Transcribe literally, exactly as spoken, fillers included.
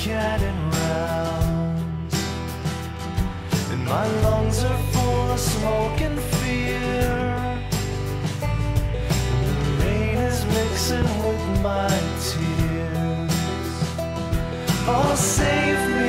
cannon rounds, and my lungs are full of smoke and fear, and the rain is mixing with my tears. Oh, save me.